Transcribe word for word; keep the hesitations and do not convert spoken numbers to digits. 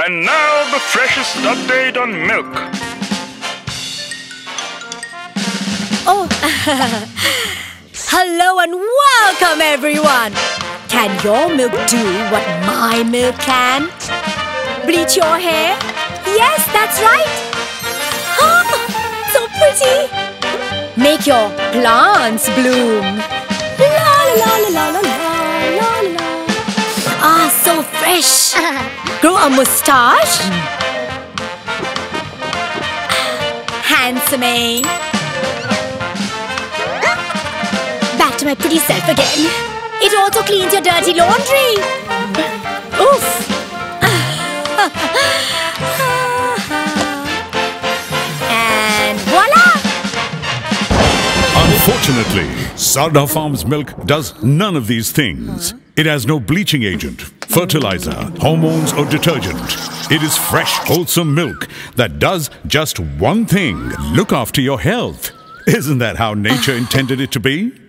And now the freshest update on milk. Oh, hello and welcome everyone. Can your milk do what my milk can? Bleach your hair? Yes, that's right. Oh, so pretty. Make your plants bloom. La la la la la la la la. Ah, so fresh. Grow a moustache. Handsome, eh? Back to my pretty self again. It also cleans your dirty laundry. Oof. And voila! Unfortunately, Sarda Farms milk does none of these things. It has no bleaching agent, fertilizer, hormones or detergent. It is fresh, wholesome milk that does just one thing: look after your health. Isn't that how nature intended it to be?